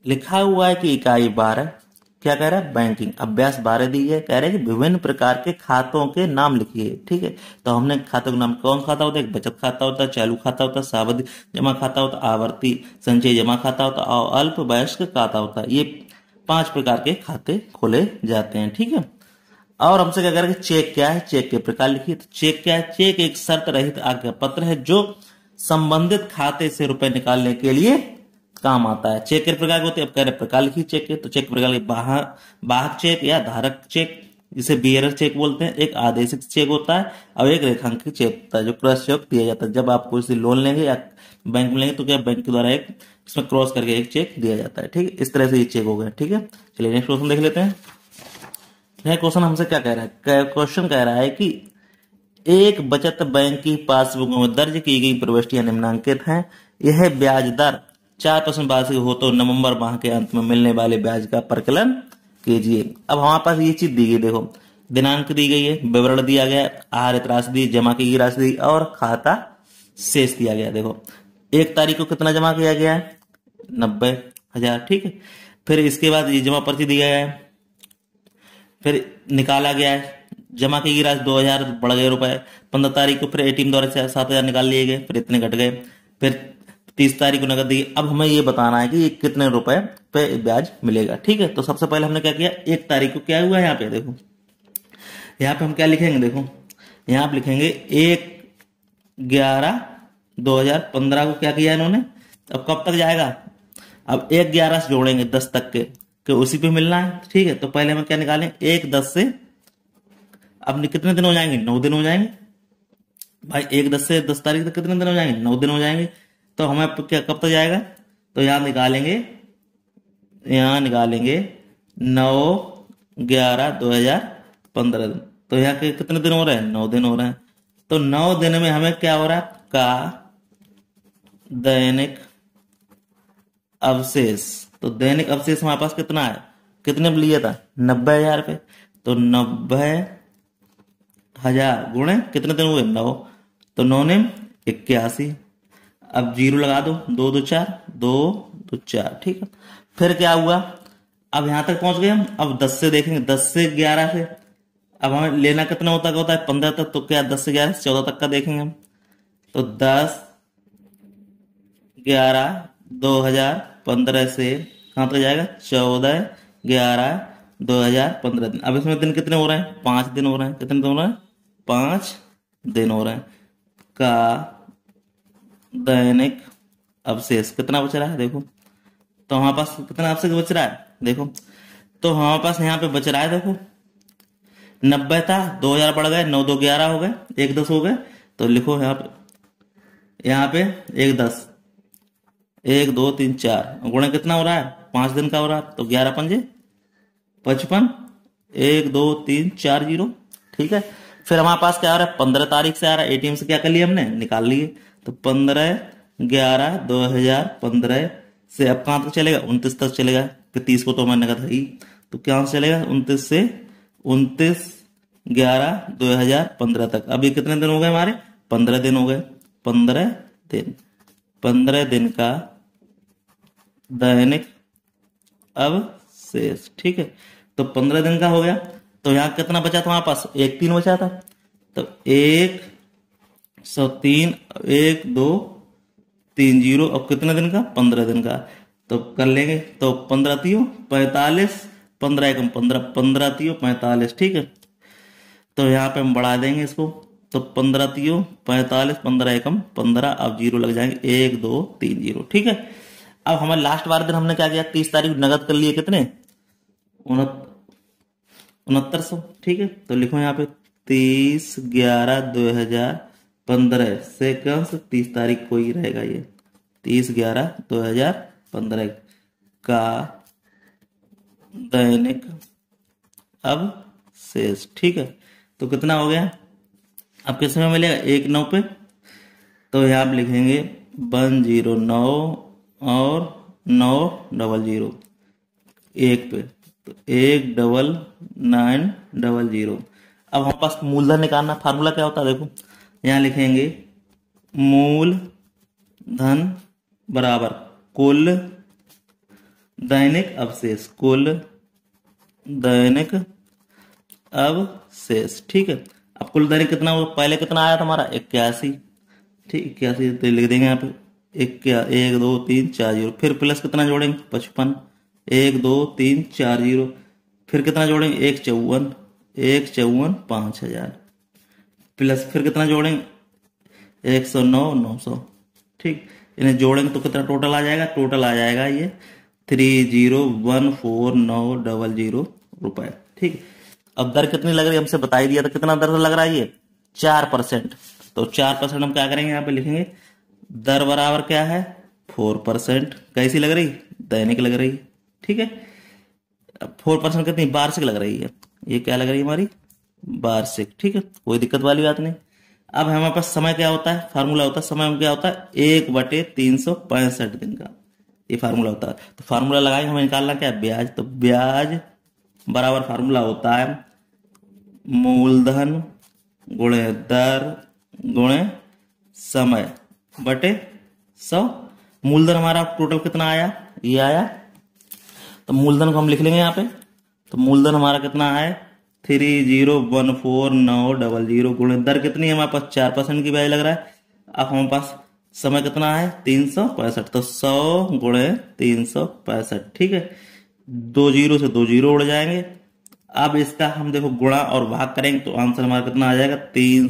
लिखा हुआ है कि इकाई 12 क्या कह रहा है, बैंकिंग अभ्यास 12 दी है, कह रहा है कि विभिन्न प्रकार के खातों के नाम लिखिए। ठीक है, तो हमने खातों के नाम, कौन खाता होता है, एक बचत खाता होता है, चालू खाता होता है, सावधि जमा खाता होता है, आवर्ती संचय जमा खाता होता है और अल्प वयस्क खाता होता है। ये 5 प्रकार के खाते खोले जाते हैं। ठीक है, और हमसे क्या करेंगे, चेक क्या है, चेक के प्रकार लिखिए। तो चेक क्या है, चेक एक शर्त रहित आज्ञा पत्र है जो संबंधित खाते से रुपए निकालने के लिए काम आता है। चेक के प्रकार होते हैं, अब कह रहे प्रकार लिखिए चेक के। तो चेक के प्रकार वाहक चेक या धारक चेक, जिसे बियरर चेक बोलते हैं, एक आदेशित चेक होता है और एक रेखांकित चेक होता है जो क्रॉस चेक दिया जाता है। जब आप कोई सी लोन लेंगे या बैंक में लेंगे तो क्या बैंक के द्वारा एक इसमें क्रॉस करके एक चेक दिया जाता है। ठीक है, इस तरह से ये चेक हो गए। ठीक है, चलिए नेक्स्ट क्वेश्चन देख लेते हैं। यह क्वेश्चन हमसे क्या कह रहा है, क्वेश्चन कह रहा है कि एक बचत बैंक की पासबुक में दर्ज की गई प्रविष्टियां निम्नांकित हैं। यह ब्याज दर 4% वार्षिक हो तो नवंबर माह के अंत में मिलने वाले ब्याज का परिकलन कीजिए। अब हमारे पास ये चीज दी गई, देखो दिनांक दी गई है, विवरण दिया गया है, आहरित राशि दी, जमा की गई राशि दी और खाता शेष दिया गया। देखो 1 तारीख को कितना जमा किया गया है, 90,000। ठीक है, फिर इसके बाद ये जमा पर्ची दिया गया है, फिर निकाला गया है, जमा की गई राशि 2,000 बढ़ गए रुपए। 15 तारीख को फिर एटीएम द्वारा 7,000 निकाल लिए गए, फिर इतने घट गए। फिर 30 तारीख को नकद दी। अब हमें ये बताना है कि ये कितने रुपए पे ब्याज मिलेगा। ठीक है, तो सबसे पहले हमने क्या किया, 1 तारीख को क्या हुआ है, यहाँ पे देखो, यहाँ पे हम क्या लिखेंगे, देखो यहाँ पे लिखेंगे 1/11/2015 को क्या किया इन्होंने। अब कब तक जाएगा, अब 1/11 से जोड़ेंगे 10 तक के, कि उसी पे मिलना है। ठीक है, तो पहले हम क्या निकालें, 1/10 से अब कितने दिन हो जाएंगे, 9 दिन हो जाएंगे भाई। 1/10 से 10 तारीख तक कितने दिन हो जाएंगे, 9 दिन हो जाएंगे। तो हमें क्या कब तक जाएगा, तो यहाँ निकालेंगे 9/11/2015 दिन। तो यहाँ के कितने दिन हो रहे हैं, 9 दिन हो रहे हैं। तो 9 दिन में हमें क्या हो रहा है, का दैनिक अवशेष। तो दैनिक अवशेष हमारे पास कितना है, कितने में लिया था, 90,000 रुपये। तो 90,000 गुणे कितने दिन हुए, 9। तो 9 ने 81। अब जीरो लगा दो, 2 2 4, 2 2 4। ठीक है, फिर क्या हुआ, अब यहां तक पहुंच गए हम। अब 10 से देखेंगे, 10 से 11 से अब हमें लेना कितना होता है 15 तक। तो क्या 10 से 11 से 14 तक का देखेंगे हम। तो 10/11/2015 से कहां तक जाएगा, 14/11/2015 दिन। अब इसमें दिन कितने हो रहे हैं, 5 दिन हो रहे हैं। कितने दिन हो रहे हैं, 5 दिन हो रहे हैं। का दैनिक अवशेष कितना बच रहा है, देखो तो हमारे पास कितना अवशेष बच रहा है, देखो तो हमारे पास यहाँ पे बच रहा है, देखो 90 था, 2,000 बढ़ गए, 9 2 11 हो गए, 1 10 हो गए। तो लिखो यहाँ पे 1 10, 1 2 3 4 गुणे कितना हो रहा है, 5 दिन का हो रहा है। तो 11 पंजे 55, 1 2 3 4 0। ठीक है, फिर हमारे पास क्या आ रहा है, 15 तारीख से आ रहा है। एटीएम से क्या कर लिया हमने, निकाल लिए। तो 15/11/2015 से अब कहां तक चलेगा, 29 तक चलेगा। फिर 30 को तो मैंने कहा था ही, तो क्या चलेगा 29 से 29/11/2015 तक। अब ये कितने दिन हो गए हमारे, 15 दिन हो गए। 15 दिन का दैनिक अवशेष। ठीक है, तो 15 दिन का हो गया। तो यहाँ कितना बचा था हमारे पास, 1 3 बचा था। तो 103, 1 2 3 0। अब कितने दिन का, 15 दिन का। तो कर लेंगे, तो 15 3 45, 15 1 15, 15 3 45। ठीक है, तो यहाँ पे हम बढ़ा देंगे इसको। तो 15 3 45, 15 1 15। अब जीरो लग जाएंगे, 1 2 3 0। ठीक है, अब हमें लास्ट बार दिन हमने क्या किया, 30 तारीख नगद कर लिए, कितने 6900। ठीक है, तो लिखो यहाँ पे 30/11/2015 से कौन से 30 तारीख को ही रहेगा ये, 30/11/2015 का दैनिक अवशेष। ठीक है, तो कितना हो गया, अब किस में मिलेगा, 1 9 पे। तो यहाँ पे लिखेंगे 109 और 900 1 पे। तो 19900। अब हमारे पास मूलधन निकालना, फार्मूला क्या होता है, देखो यहाँ लिखेंगे मूल धन बराबर कुल दैनिक अवशेष, कुल दैनिक अवशेष, ठीक है। अब कुल दैनिक कितना हुआ, पहले कितना आया था हमारा 81, ठीक 81, तो लिख देंगे यहाँ पे एक दो तीन चार जीरो, फिर प्लस कितना जोड़ेंगे 55, एक दो तीन चार जीरो, फिर कितना जोड़ेंगे एक चौवन, 5,000, प्लस फिर कितना जोड़ेंगे 109, 900, ठीक। इन्हें जोड़ेंगे तो कितना टोटल आ जाएगा, टोटल आ जाएगा ये 30,140,000 रुपए, ठीक। अब दर कितनी लग रही है हमसे बता ही दिया था, कितना दर लग रहा है ये 4%। तो 4% हम क्या करेंगे, यहाँ पे लिखेंगे दर बराबर क्या है 4%। कैसी लग रही, दैनिक लग रही है, ठीक है। 4% कितनी, वार्षिक लग रही है, ये क्या लग रही है हमारी वार्षिक, ठीक है, कोई दिक्कत वाली बात नहीं। अब हमारे पास समय क्या होता है, फार्मूला होता है समय में क्या होता है 1/365 दिन का, ये फार्मूला होता है। तो फार्मूला लगाएंगे, हमें निकालना क्या है ब्याज, तो ब्याज बराबर फार्मूला होता है मूलधन गुणे दर गुणे समय बटे 100। मूलधन हमारा टोटल कितना आया, ये आया, तो मूलधन को हम लिख लेंगे यहाँ पे। तो मूलधन हमारा कितना है 30,149,000 गुणे दर कितनी है हमारे पास 4% की ब्याज लग रहा है। अब हमारे पास समय कितना है 365, तो 100 गुणे 365, ठीक है। 2 जीरो से 2 जीरो उड़ जाएंगे। अब इसका हम देखो गुणा और भाग करेंगे तो आंसर हमारा कितना आ जाएगा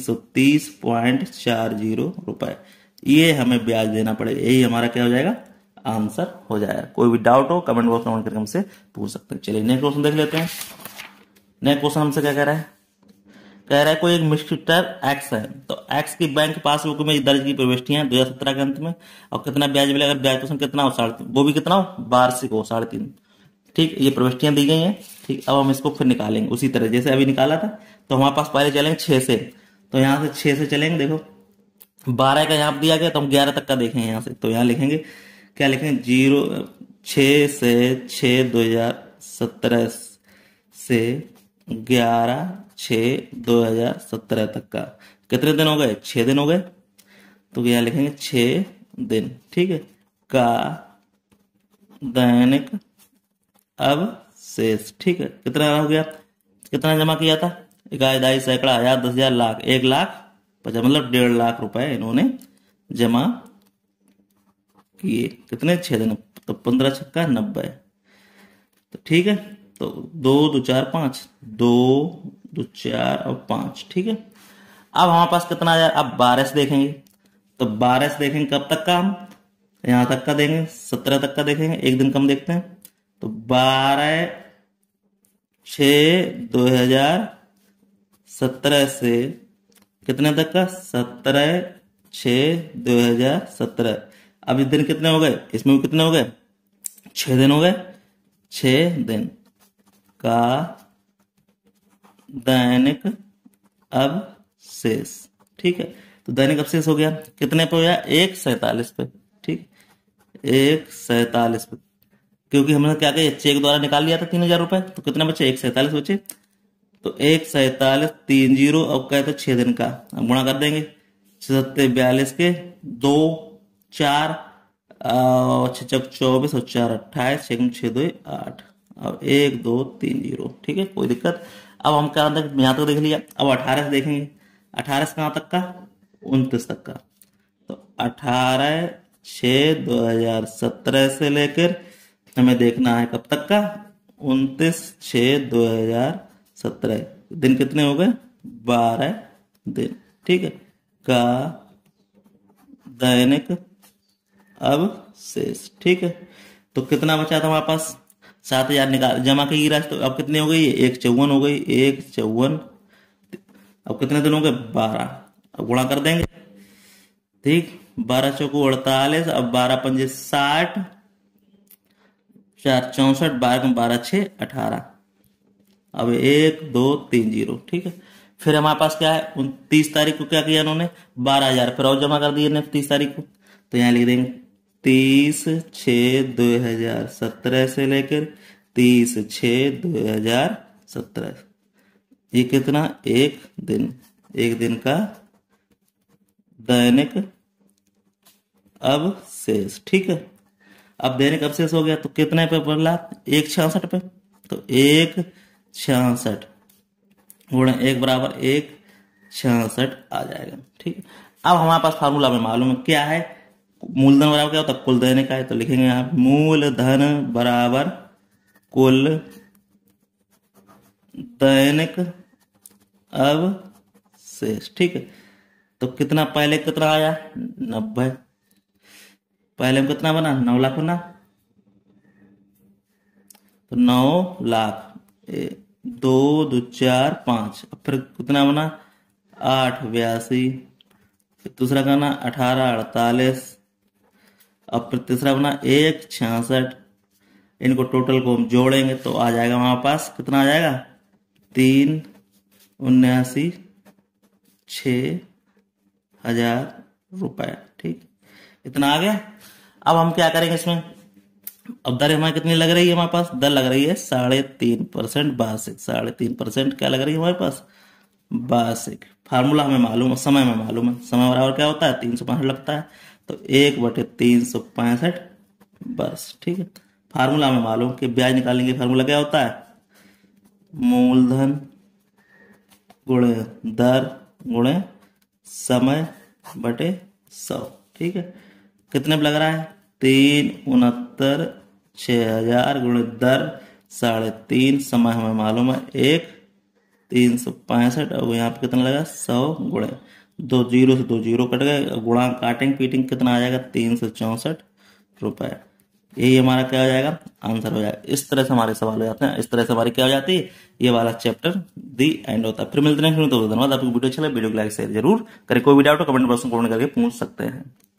330.40 रुपए। ये हमें ब्याज देना पड़ेगा, यही हमारा क्या हो जाएगा आंसर हो जाएगा। कोई भी डाउट हो कमेंट बॉक्स में कमेंट करके हमसे पूछ सकते हैं। चलिए नेक्स्ट क्वेश्चन देख लेते हैं। नेक्स्ट क्वेश्चन हमसे क्या कह रहा है, कह रहा है कोई एक मिस्टर एक्स है, तो एक्स की बैंक पासबुक में दर्ज की प्रविष्टियां 2017 के अंत में, और कितना ब्याज मिलेगा, ब्याज परसेंट कितना हो 3.5, वो भी कितना हो वार्षिक हो 3.5, ठीक। ये प्रविष्टियां दी गई हैं, ठीक। अब हम इसको फिर निकालेंगे उसी तरह जैसे अभी निकाला था। तो हमारे पास पहले चलेंगे 6 से, तो यहाँ से 6 से चलेंगे, देखो 12 का यहाँ दिया गया तो हम 11 तक का देखेंगे यहाँ से। तो यहाँ लिखेंगे क्या, लिखेंगे 6 से 6/2017 से 11/6/2017 तक का कितने दिन हो गए 6 दिन हो गए। तो यहाँ लिखेंगे 6 दिन, ठीक है, का दैनिक अवशेष, ठीक है। कितना हो गया, कितना जमा किया था, इकाई दाई सैकड़ा हजार 10,000 लाख 1,50,000 मतलब 1.5 लाख रुपए इन्होंने जमा किए, कितने 6 दिन, तो 15 छक्का 90, तो ठीक है। तो 2 2 4 5, 2 2 4 और 5, ठीक है। अब हमारे पास कितना आया, अब 12 से देखेंगे, तो 12 से देखेंगे कब तक का, हम यहां तक का देखेंगे 17 तक का देखेंगे, एक दिन कम देखते हैं। तो 12/6/2017 से कितने तक का 17/6/2017। अब इस दिन कितने हो गए, इसमें भी कितने हो गए 6 दिन हो गए, 6 दिन का दैनिक अवशेष, ठीक है। तो दैनिक अवशेष हो गया कितने पे हो गया 147 पे, ठीक 147 पे, क्योंकि हमने क्या किया चेक द्वारा निकाल लिया था 3,000 रुपए, तो कितने बचे 147 बचे। तो 147 3 जीरो, अब कहते 6 दिन का हम गुणा कर देंगे 47 के 2 4 6 24 और 4 28, 6 2 8, अब 1 2 3 जीरो, ठीक है, कोई दिक्कत। अब हम क्या यहाँ तक देख लिया, अब 18 से देखेंगे, 18 से कहाँ तक का 29 तक का। तो 18/6/2017 से लेकर हमें देखना है कब तक का 29/6/2017, दिन कितने हो गए 12 दिन, ठीक है, का दैनिक अवशेष, ठीक है। तो कितना बचा था हमारे पास 7,000 निकाल जमा की राशि, तो अब कितनी हो गई 154 हो गई, 154, अब कितने दिन हो गए 12, अब गुणा कर देंगे, ठीक 12 चौको 48, अब 12 पंजे 60, 4 64, 12 6 18, अब 1 2 3 जीरो, ठीक है। फिर हमारे पास क्या है 29 तारीख को क्या किया इन्होंने 12,000 फिर और जमा कर दिए 30 तारीख को। तो यहाँ लिख देंगे 30/6/2017 से लेकर 30/6/2017, ये कितना एक दिन का दैनिक अवशेष, ठीक है। अब दैनिक अवशेष हो गया तो कितने पे बोला, 166 पे। तो 166 गुणे 1 बराबर 166 आ जाएगा। ठीक है, अब हमारे पास फार्मूला में मालूम है क्या है, मूलधन बराबर क्या होता है, कुल दैनिक का है। तो लिखेंगे यहाँ मूलधन बराबर कुल दैनिक अवशेष। ठीक है, तो कितना पहले कितना आया 90, पहले में कितना बना 9 लाख बना, तो 9 लाख 2 2 4 5, फिर कितना बना 8 82, फिर दूसरा गाना 18 48, अब फिर तीसरा बना 1 66। इनको टोटल को हम जोड़ेंगे तो आ जाएगा हमारे पास कितना आ जाएगा 3 79 6,000 रुपए। ठीक, इतना आ गया। अब हम क्या करेंगे इसमें, अब दर हमारी कितनी लग रही है, हमारे पास दर लग रही है 3.5% वार्षिक। 3.5% क्या लग रही है हमारे पास वार्षिक। फार्मूला हमें मालूम है, समय में मालूम है, समय बराबर क्या होता है 365 लगता है, तो 1/365 वर्ष। ठीक है, फार्मूला हमें मालूम कि ब्याज निकालने की फार्मूला क्या होता है, मूलधन गुणे दर गुणे समय बटे 100। ठीक है, कितने पे लग रहा है 369 6,000 गुणे दर 3.5, समय हमें मालूम है 1/365, और यहाँ पे कितना लगा 100 गुणे 2 जीरो से 2 जीरो कट गए, गुणा काटेंगे पीटेंगे कितना आ जाएगा 364 रुपए। यही हमारा क्या हो जाएगा आंसर हो जाएगा। इस तरह से हमारे सवाल हो जाते हैं, इस तरह से हमारी क्या हो जाती है, ये वाला चैप्टर दी एंड होता है। फिर मिलते हैं, तो धन्यवाद। आपको वीडियो अच्छा लगे वीडियो को लाइक शेयर जरूर करें। कोई भी डाउट हो कमेंट बॉक्स में कमेंट करके पूछ सकते हैं।